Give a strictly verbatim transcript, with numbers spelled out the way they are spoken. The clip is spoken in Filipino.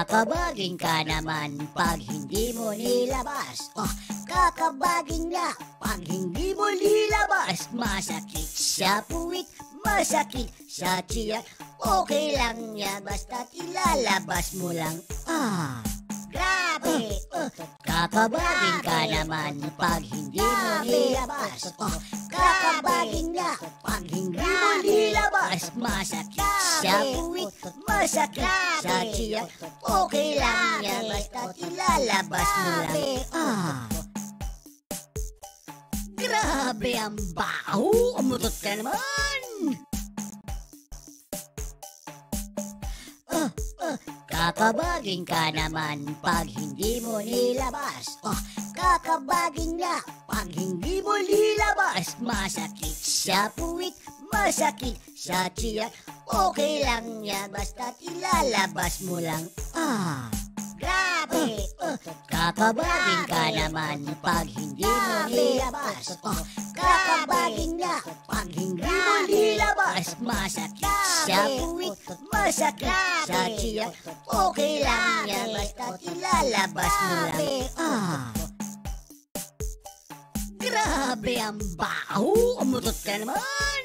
Kakabaging ka naman pag hindi mo nilabas. Oh, kakabaging nga pag hindi mo nilabas. Masakit sa puwit, masakit sa tiyak. Okay lang yan basta't ilalabas mo lang. Ah, grabe! Uh, uh, kakabaging ka naman pag hindi mo nilabas. Oh, kakabaging nga pag hindi mo nilabas. Masakit sa puwit, masakit sa tiyak. Okay lang yan basta't ilalabas mo lang. Ah, grabe ang baho! Umutot ka naman! Uh, uh, kakabaging ka naman pag hindi mo nilabas. Oh, kakabaging nga pag hindi mo nilabas. Masakit sa puwit, masakit sa tiyak. Okay lang yan basta't ilalabas mo lang. Ah, grabe! Uh, kakabaging ka naman pag hindi mo nilabas. Oh, kakabaging nga pag hindi mo nilabas. Masakit sa puwit, masakit sa tiyak. Okay lang yan basta't ilalabas mo lang. Ah, grabe ang baho! Umutot ka naman!